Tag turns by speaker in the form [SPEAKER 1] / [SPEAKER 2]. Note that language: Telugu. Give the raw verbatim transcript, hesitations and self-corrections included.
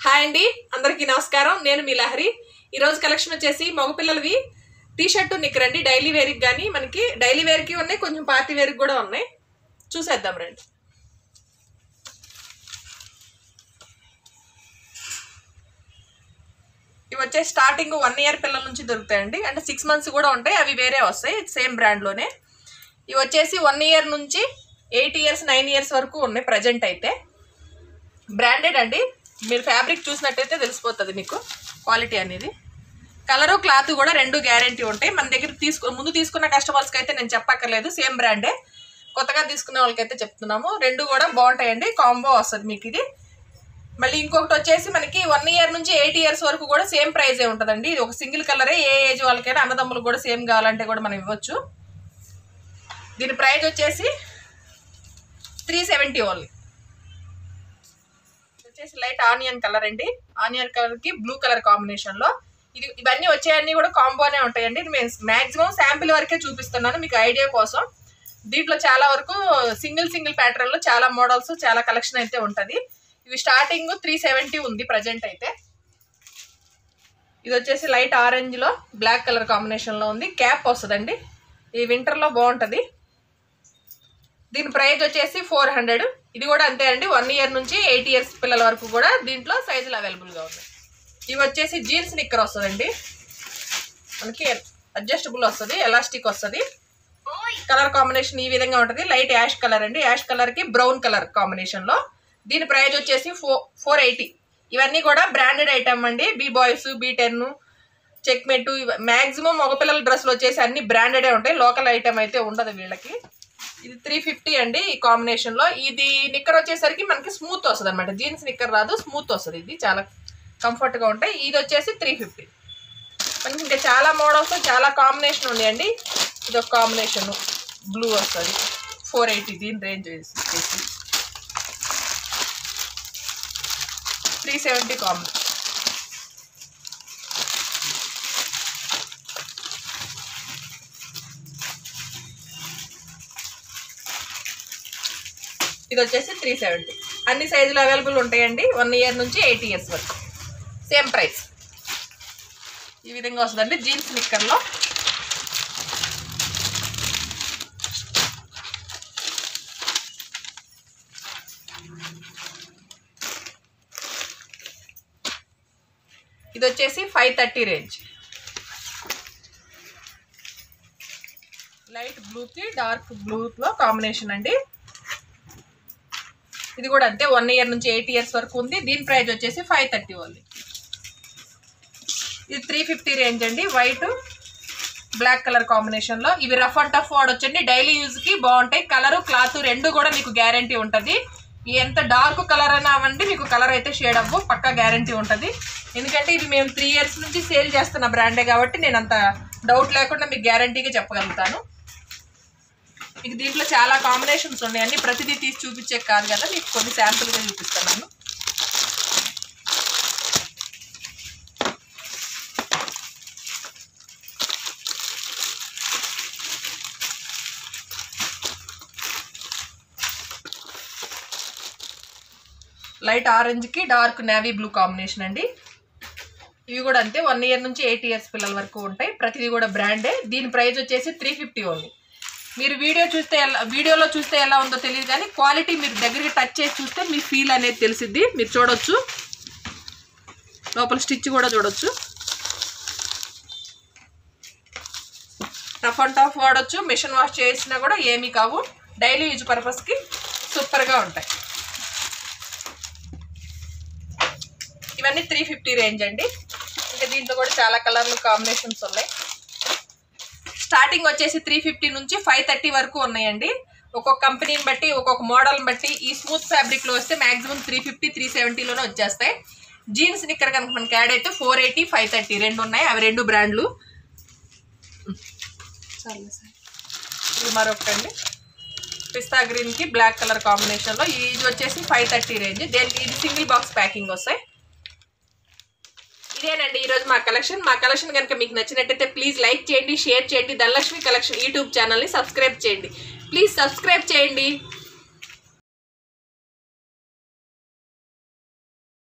[SPEAKER 1] హాయ్ అండి, అందరికీ నమస్కారం. నేను మీ లహరి. ఈరోజు కలెక్షన్ వచ్చేసి మగపిల్లలవి టీ షర్టు నిక్కర్ అండి. డైలీ వేర్కి కానీ మనకి డైలీ వేర్కి ఉన్నాయి, కొంచెం పార్టీ వేర్కి కూడా ఉన్నాయి. చూసేద్దాం రండి. ఇవి వచ్చేసి స్టార్టింగ్ వన్ ఇయర్ పిల్లల నుంచి దొరుకుతాయండి, అంటే సిక్స్ మంత్స్ కూడా ఉంటాయి. అవి వేరే వస్తాయి సేమ్ బ్రాండ్లోనే. ఇవి వచ్చేసి వన్ ఇయర్ నుంచి ఎయిట్ ఇయర్స్ నైన్ ఇయర్స్ వరకు ఉన్నాయి ప్రజెంట్ అయితే. బ్రాండెడ్ అండి, మీరు ఫ్యాబ్రిక్ చూసినట్టయితే తెలిసిపోతుంది మీకు క్వాలిటీ అనేది. కలరు క్లాత్ కూడా రెండు గ్యారంటీ ఉంటాయి. మన దగ్గర తీసుకు ముందు తీసుకున్న కస్టమర్స్కి అయితే నేను చెప్పక్కర్లేదు, సేమ్ బ్రాండే. కొత్తగా తీసుకునే వాళ్ళకైతే చెప్తున్నాము. రెండు కూడా బాగుంటాయండి, కాంబో వస్తుంది మీకు ఇది. మళ్ళీ ఇంకొకటి వచ్చేసి మనకి వన్ ఇయర్ నుంచి ఎయిట్ ఇయర్స్ వరకు కూడా సేమ్ ప్రైజే ఉంటుందండి. ఇది ఒక సింగిల్ కలరే, ఏ ఏజ్ వాళ్ళకైనా అన్నదమ్ములు కూడా సేమ్ కావాలంటే కూడా మనం ఇవ్వచ్చు. దీని ప్రైజ్ వచ్చేసి త్రీ సెవెంటీ ఓన్లీ. వచ్చేసి లైట్ ఆనియన్ కలర్ అండి. ఆనియన్ కలర్కి బ్లూ కలర్ కాంబినేషన్లో ఇది. ఇవన్నీ వచ్చేవన్నీ కూడా కాంబోనే ఉంటాయండి. నేను మ్యాక్సిమం శాంపిల్ వరకే చూపిస్తున్నాను మీకు ఐడియా కోసం. దీంట్లో చాలా వరకు సింగిల్ సింగిల్ ప్యాటర్న్లో చాలా మోడల్స్, చాలా కలెక్షన్ అయితే ఉంటుంది. ఇవి స్టార్టింగ్ త్రీ సెవెంటీ ఉంది ప్రజెంట్ అయితే. ఇది వచ్చేసి లైట్ ఆరెంజ్లో బ్లాక్ కలర్ కాంబినేషన్లో ఉంది. క్యాప్ వస్తుందండి, ఈ వింటర్లో బాగుంటుంది. దీని ప్రైస్ వచ్చేసి ఫోర్ హండ్రెడ్. ఇది కూడా అంతే అండి, వన్ ఇయర్ నుంచి ఎయిట్ ఇయర్స్ పిల్లల వరకు కూడా దీంట్లో సైజులు అవైలబుల్గా ఉన్నాయి. ఇవి వచ్చేసి జీన్స్ నిక్కర్ వస్తుందండి, మనకి అడ్జస్టబుల్ వస్తుంది, ఎలాస్టిక్ వస్తుంది. కలర్ కాంబినేషన్ ఈ విధంగా ఉంటుంది. లైట్ యాష్ కలర్ అండి, యాష్ కలర్కి బ్రౌన్ కలర్ కాంబినేషన్లో. దీని ప్రైజ్ వచ్చేసి ఫో ఫోర్ ఎయిటీ. ఇవన్నీ కూడా బ్రాండెడ్ ఐటమ్ అండి. B boys, B ten, checkmate, maximum మగపిల్లల డ్రెస్సులు వచ్చేసి అన్ని బ్రాండెడే ఉంటాయి, లోకల్ ఐటమ్ అయితే ఉండదు వీళ్ళకి. ఇది త్రీ ఫిఫ్టీ అండి ఈ కాంబినేషన్లో. ఇది నిక్కర్ వచ్చేసరికి మనకి స్మూత్ వస్తుంది అనమాట, జీన్స్ నిక్కర్ రాదు, స్మూత్ వస్తుంది. ఇది చాలా కంఫర్ట్గా ఉంటాయి. ఇది వచ్చేసి త్రీ ఫిఫ్టీ. మనకి ఇంకా చాలా మోడల్స్, చాలా కాంబినేషన్ ఉన్నాయండి. ఇది ఒక కాంబినేషన్ బ్లూ వస్తుంది, ఫోర్ ఎయిటీ. దీని రేంజ్ వచ్చేసి త్రీ సెవెంటీ కాంబినేషన్. ఇది వచ్చేసి త్రీ సెవెంటీ. అన్ని సైజులు అవైలబుల్ ఉంటాయండి, వన్ ఇయర్ నుంచి ఎయిట్ ఇయర్స్ వరకు సేమ్ ప్రైస్. ఈ విధంగా వస్తుందండి జీన్స్ నిక్కర్లో. ఇది వచ్చేసి ఫైవ్ థర్టీ రేంజ్. లైట్ బ్లూకి డార్క్ బ్లూలో కాంబినేషన్ అండి. ఇది కూడా అంతే, వన్ ఇయర్ నుంచి ఎయిట్ ఇయర్స్ వరకు ఉంది. దీని ప్రైస్ వచ్చేసి ఫైవ్ థర్టీ ఓన్లీ. ఇది త్రీ ఫిఫ్టీ రేంజ్ అండి, వైట్ బ్లాక్ కలర్ కాంబినేషన్లో. ఇవి రఫ్ అండ్ టఫ్ వాడొచ్చండి, డైలీ యూజ్కి బాగుంటాయి. కలరు క్లాత్ రెండు కూడా మీకు గ్యారంటీ ఉంటుంది. ఎంత డార్క్ కలర్ అయినా అవ్వండి, మీకు కలర్ అయితే షేడ్ అవ్వు, పక్కా గ్యారంటీ ఉంటుంది. ఎందుకంటే ఇది మేము త్రీ ఇయర్స్ నుంచి సేల్ చేస్తున్న బ్రాండే కాబట్టి నేను అంత డౌట్ లేకుండా మీకు గ్యారంటీగా చెప్పగలుగుతాను. మీకు దీంట్లో చాలా కాంబినేషన్స్ ఉన్నాయండి, ప్రతిదీ తీసి చూపించే కాదు కదా, మీకు కొన్ని శాంపుల్గా చూపిస్తున్నాను. లైట్ ఆరెంజ్కి డార్క్ నేవీ బ్లూ కాంబినేషన్ అండి. ఇవి కూడా అంతే, వన్ ఇయర్ నుంచి ఎయిట్ ఇయర్స్ పిల్లల వరకు ఉంటాయి. ప్రతిదీ కూడా బ్రాండే. దీని ప్రైస్ వచ్చేసి త్రీ ఫిఫ్టీ ఓన్లీ. మీరు వీడియో చూస్తే ఎలా వీడియోలో చూస్తే ఎలా ఉందో తెలియదు, కానీ క్వాలిటీ మీరు దగ్గరికి టచ్ చేసి చూస్తే మీ ఫీల్ అనేది తెలిసిద్ది. మీరు చూడొచ్చు, లోపల స్టిచ్ కూడా చూడొచ్చు. రఫ్ అండ్ టఫ్ వాడచ్చు, మిషన్ వాష్ చేసినా కూడా ఏమీ కావు, డైలీ యూజ్ పర్పస్కి సూపర్గా ఉంటాయి. ఇవన్నీ త్రీ ఫిఫ్టీ రేంజ్ అండి. ఇంకా దీంట్లో కూడా చాలా కలర్లు కాంబినేషన్స్ ఉన్నాయి. స్టార్టింగ్ వచ్చేసి త్రీ ఫిఫ్టీ నుంచి ఫైవ్ థర్టీ వరకు ఉన్నాయండి. ఒక్కొక్క కంపెనీని బట్టి, ఒక్కొక్క మోడల్ని బట్టి. ఈ స్మూత్ ఫ్యాబ్రిక్లో వస్తే మ్యాక్సిమం త్రీ ఫిఫ్టీ త్రీ సెవెంటీలోనే వచ్చేస్తాయి. జీన్స్ నిక్కర్ కనుక మనకి యాడ్ అయితే ఫోర్ ఎయిటీ ఫైవ్ థర్టీ రెండు ఉన్నాయి, అవి రెండు బ్రాండ్లు. ఇది మరొకటండి, పిస్తా గ్రీన్కి బ్లాక్ కలర్ కాంబినేషన్లో. ఇది వచ్చేసి ఫైవ్ థర్టీ రేంజ్. దేనికి ఇది సింగిల్ బాక్స్ ప్యాకింగ్ వస్తాయి. ఇదేనండి ఈరోజు మా కలెక్షన్. మా కలెక్షన్ కనుక మీకు నచ్చినట్టయితే ప్లీజ్ లైక్ చేయండి, షేర్ చేయండి. ధనలక్ష్మి కలెక్షన్ యూట్యూబ్ ఛానల్ని సబ్స్క్రైబ్ చేయండి. ప్లీజ్ సబ్స్క్రైబ్ చేయండి.